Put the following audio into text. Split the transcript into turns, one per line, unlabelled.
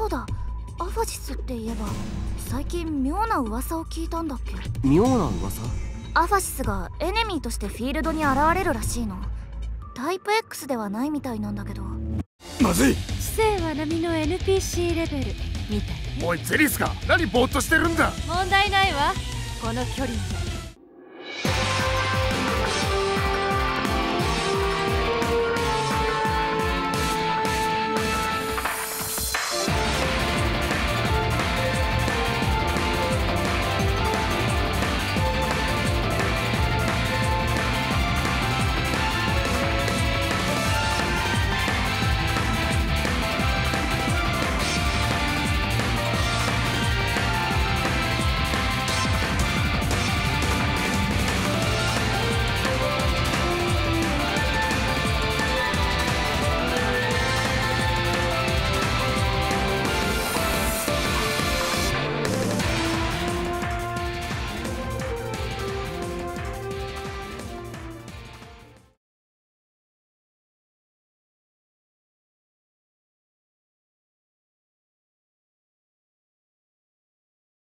そうだ、アファシスって言えば最近妙な噂を聞いたんだっけ。
妙な噂？
アファシスがエネミーとしてフィールドに現れるらしいの。タイプ X ではないみたいなんだけど。
まずい。
知性は波の NPC レベルみたいね。
おいゼリスか、何ぼーっとしてるんだ。
問題ないわ、この距離なら